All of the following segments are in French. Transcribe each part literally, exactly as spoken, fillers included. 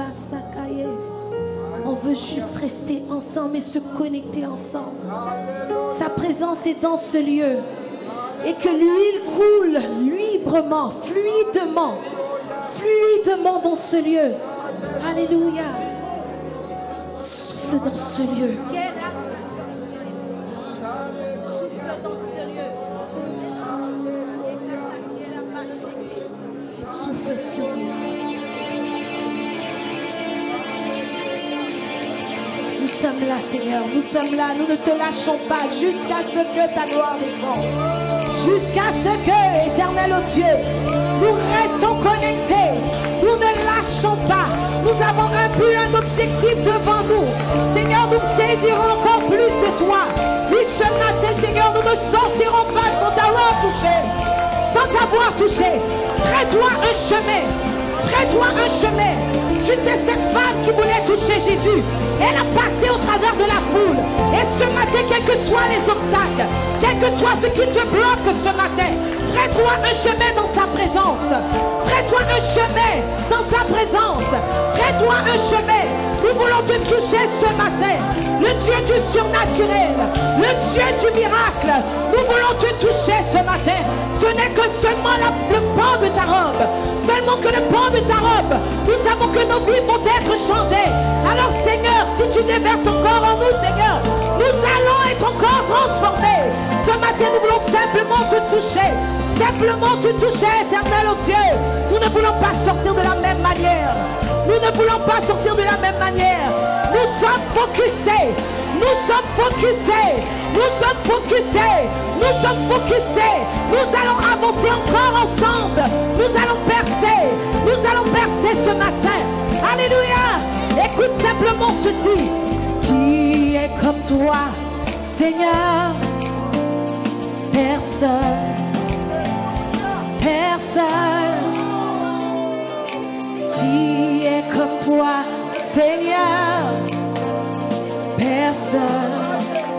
On veut juste rester ensemble et se connecter ensemble. Sa présence est dans ce lieu. Et que l'huile coule librement, fluidement, fluidement dans ce lieu. Alléluia. Souffle dans ce lieu. Souffle dans ce lieu. Souffle sur nous. Nous sommes là, Seigneur. Nous sommes là. Nous ne te lâchons pas jusqu'à ce que ta gloire descende. Jusqu'à ce que, éternel oh Dieu, nous restons connectés. Nous ne lâchons pas. Nous avons un but, un objectif devant nous. Seigneur, nous désirons encore plus de toi. Oui, ce matin, Seigneur, nous ne sortirons pas sans t'avoir touché. Sans t'avoir touché. Ferai-toi un chemin. Ferai-toi un chemin. Tu sais, cette femme qui voulait toucher Jésus, elle a passé au travers de la foule. Et ce matin, quels que soient les obstacles, quel que soit ce qui te bloque ce matin, ferai-toi un chemin dans sa présence. Ferai-toi un chemin dans sa présence. Ferai-toi un chemin. Nous voulons te toucher ce matin. Le Dieu du surnaturel, le Dieu du miracle. Nous voulons te toucher ce matin. Ce n'est que seulement la, le pan de ta robe. Seulement que le pan de ta robe. Nous savons que nos vies vont être changées. Alors Seigneur, si tu déverses encore en nous, Seigneur, nous allons être encore transformés. Ce matin, nous voulons simplement te toucher. Simplement te toucher, éternel oh Dieu. Nous ne voulons pas sortir de la même manière. Nous ne voulons pas sortir de la même manière. Nous sommes focusés. Nous sommes focusés. Nous sommes focusés. Nous sommes focusés. Nous allons avancer encore ensemble. Nous allons percer. Nous allons percer ce matin. Alléluia. Écoute simplement ceci. Qui est comme toi, Seigneur? Personne. Personne. Qui est comme toi, Seigneur? Personne.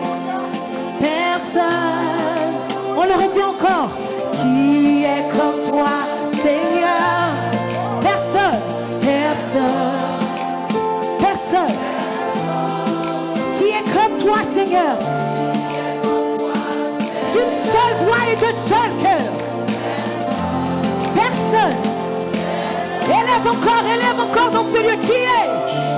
Personne. On le redit encore. Qui est comme toi, Seigneur? Personne. Personne. Personne. Qui est comme toi, Seigneur? D'une seule voix et de seul cœur. Personne. Élève encore, élève encore dans ce lieu. Qui est?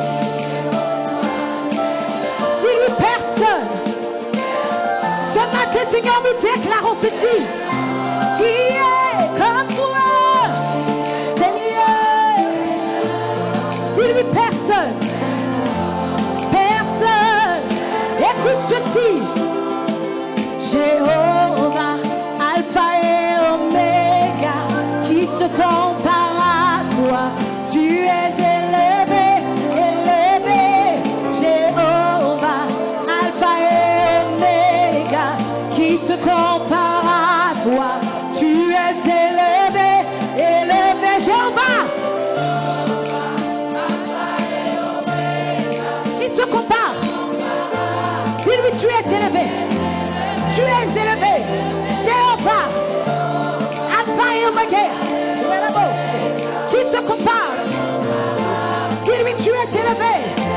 Dis-lui personne. Ce matin, Seigneur, nous déclarons ceci. Qui est comme toi, Seigneur? Dis-lui personne. Personne. Écoute ceci. Jéhovah, Alpha et Oméga, qui se compare à toi. Tu es élevé, élevé. Jéhovah, Alpha et Oméga, qui se compare à toi. Tu es élevé, élevé. Jéhovah, qui se compare. Dis-lui, tu es élevé. Tu es élevé. Jéhovah, Alpha et Oméga, qui se compare. Dis-lui, tu es élevé.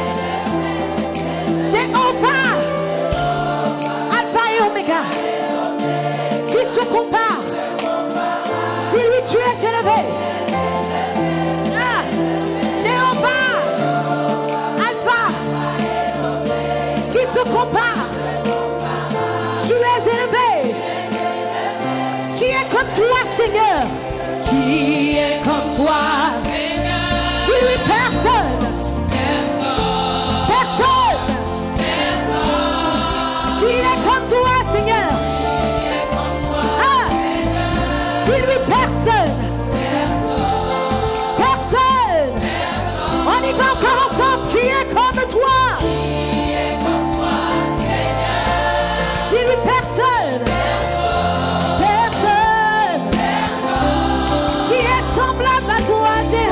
Jéhovah, Alpha et Oméga, qui se compare. Dis-lui, tu es élevé. Ah. Jéhovah, Alpha, qui se compare. Tu es élevé. Qui est comme toi, Seigneur? Qui est comme toi, Seigneur? Dis-lui personne. Personne. Personne. Personne. Qui est comme toi, Seigneur? Qui est comme toi, ah. Seigneur? Dis-lui personne. Personne. Personne. Personne. On y va encore ensemble. Qui est comme toi? Qui est comme toi, Seigneur? Dis-lui personne. Personne. Personne. Qui est semblable à toi, Jésus?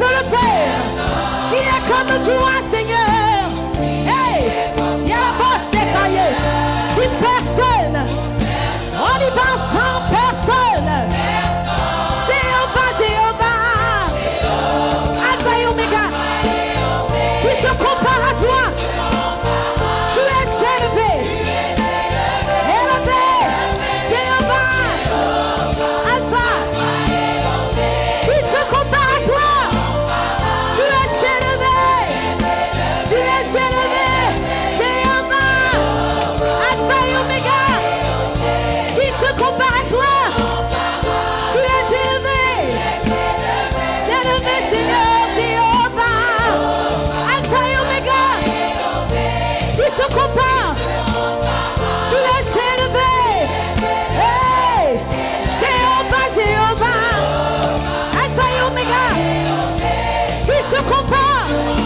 peut le faire? Qui est comme toi, Seigneur? Hey, il y a la bosse, c'est taillé. Si personne, on y va sans personne. Jéhovah, Jéhovah, Alpha et Omega, qui se compare à toi. Tu es élevé, élevé, Jéhovah, Alpha, qui se compare à toi. Tu es élevé, tu es élevé, Jéhovah, Alpha et Omega, qui se compare à toi. Tu es élevé, élevé, Seigneur, Jéhovah, Alpha et Omega, qui se compare. Tu es élevé, hey, Jéhovah, Jéhovah, Alpha et Omega, qui se compare.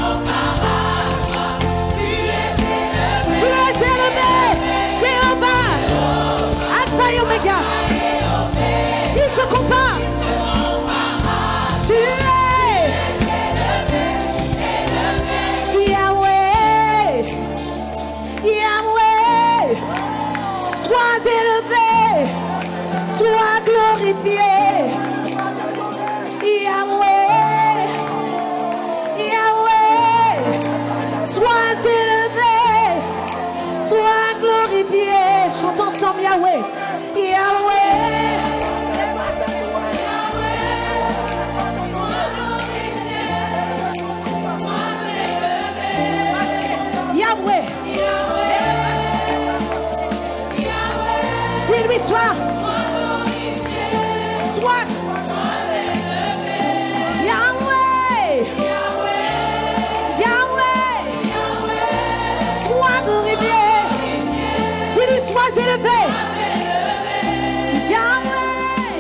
Tu es élevé, Jéhovah, Alpha et Omega, qui se compare. Tu es Yahweh, Yahweh, sois élevé, sois glorifié. Yahweh, Yahweh, sois élevé, sois glorifié. Chantons ensemble Yahweh, Yahweh. Yahweh, dis-lui sois, sois, Yahweh, Yahweh, sois glorifié. Dis-lui sois élevé. Yahweh,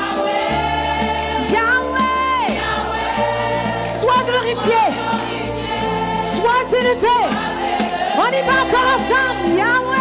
Yahweh, sois glorifié, sois élevé. On y va encore ensemble. Yahweh.